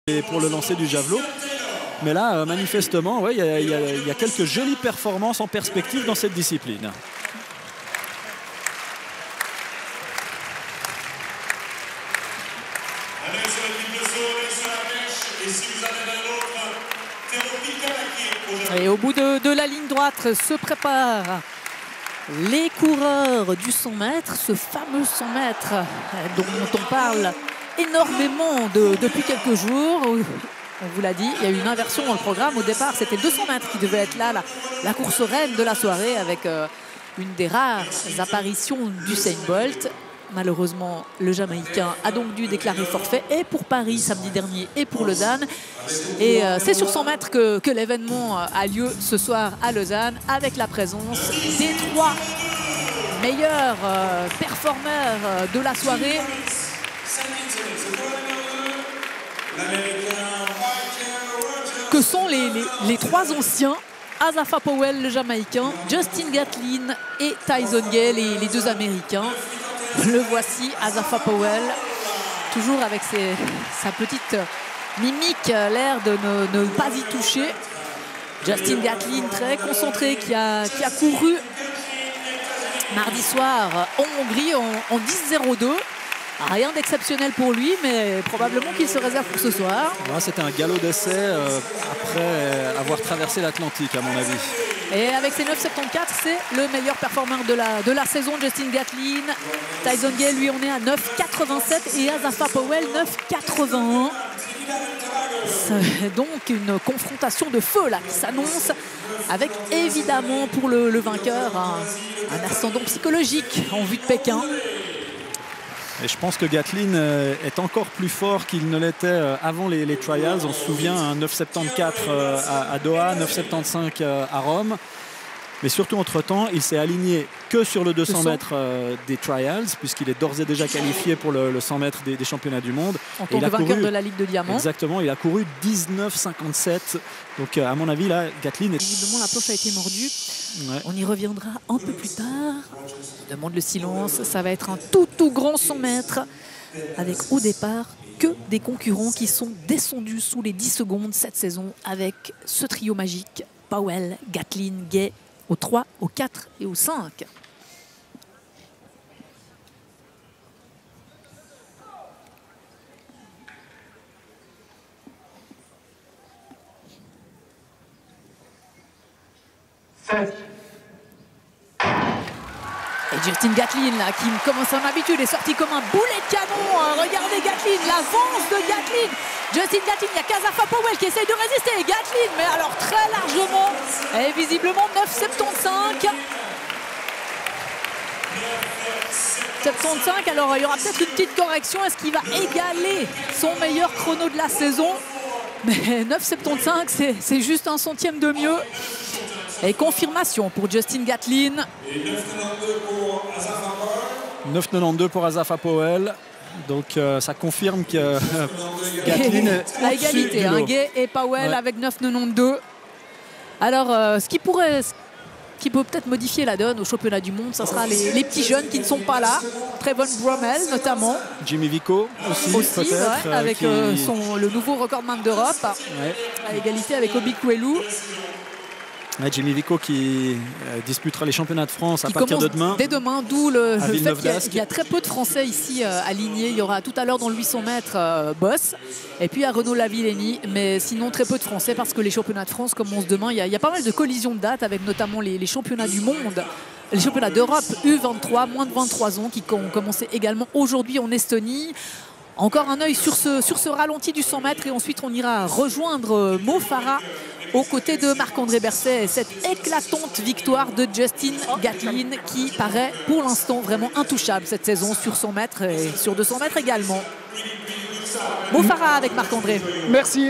Et pour le lancer du javelot. Mais là, manifestement, ouais, il y a quelques jolies performances en perspective dans cette discipline. Et au bout de la ligne droite se préparent les coureurs du 100 mètres, ce fameux 100 mètres dont on parle énormément depuis quelques jours. On vous l'a dit, il y a eu une inversion dans le programme. Au départ, c'était 200 mètres qui devait être là, la course reine de la soirée, avec une des rares apparitions d'Usain Bolt. Malheureusement, le Jamaïcain a donc dû déclarer forfait, et pour Paris samedi dernier et pour Lausanne. Et c'est sur 100 mètres que l'événement a lieu ce soir à Lausanne, avec la présence des 3 meilleurs performeurs de la soirée. Que sont les 3 anciens, Asafa Powell, le Jamaïcain, Justin Gatlin et Tyson Gay, les 2 Américains. Le voici, Asafa Powell, toujours avec sa petite mimique, l'air de ne pas y toucher. Justin Gatlin, très concentré, qui a couru mardi soir en Hongrie en 10:02. Rien d'exceptionnel pour lui, mais probablement qu'il se réserve pour ce soir. Ouais, c'était un galop d'essai après avoir traversé l'Atlantique, à mon avis. Et avec ses 9,74, c'est le meilleur performeur de la saison, Justin Gatlin. Tyson Gay, lui, on est à 9,87 et Asafa Powell, 9,81. C'est donc une confrontation de feu là qui s'annonce, avec évidemment pour le vainqueur un ascendant psychologique en vue de Pékin. Et je pense que Gatlin est encore plus fort qu'il ne l'était avant les trials. On se souvient, un 9,74 à Doha, 9,75 à Rome. Mais surtout, entre-temps, il s'est aligné que sur le 200 mètres des trials, puisqu'il est d'ores et déjà qualifié pour le 100 mètres des championnats du monde. En tant que vainqueur de la Ligue de Diamant. Exactement, il a couru 19,57. Donc, à mon avis, là, Gatlin est... Visiblement, la poche a été mordue. Ouais. On y reviendra un peu plus tard. Je demande le silence. Ça va être un tout grand 100 mètres, avec au départ que des concurrents qui sont descendus sous les 10 secondes cette saison, avec ce trio magique: Powell, Gatlin, Gay, au 3, au 4 et au 5. Et Justin Gatlin là, qui, comme son habitude, est sorti comme un boulet de canon. Regardez Gatlin, l'avance de Gatlin. Justin Gatlin, il y a qu'Asafa Powell qui essaye de résister. Gatlin, mais alors très largement. Et visiblement 9,75. 75, alors il y aura peut-être une petite correction. Est-ce qu'il va égaler son meilleur chrono de la saison? Mais 9,75, c'est juste un centième de mieux. Et confirmation pour Justin Gatlin. 9,92 pour Asafa Powell. Donc ça confirme que Gatlin est à égalité, hein, Gay et Powell, ouais, avec 9,92. Alors ce qui peut peut-être modifier la donne au championnat du monde, ça sera les petits jeunes qui ne sont pas là. Trevon Bromell notamment. Jimmy Vico aussi peut-être. Ouais, avec le nouveau recordman d'Europe, ouais, à égalité avec Obi Kwelu. Ouais, Jimmy Vico qui disputera les championnats de France à partir de demain. Dès demain, d'où le fait qu'il y a très peu de Français ici alignés. Il y aura tout à l'heure dans le 800 mètres Boss, et puis à Renaud Lavillenie, mais sinon très peu de Français, parce que les championnats de France commencent demain. Il y a pas mal de collisions de dates, avec notamment les championnats du monde, les championnats d'Europe U23, moins de 23 ans, qui ont commencé également aujourd'hui en Estonie. Encore un œil sur ce ralenti du 100 mètres, et ensuite on ira rejoindre Mo Farah aux côtés de Marc-André Berset, et cette éclatante victoire de Justin Gatlin, qui paraît pour l'instant vraiment intouchable cette saison sur 100 mètres et sur 200 mètres également. Mo Farah avec Marc-André. Merci.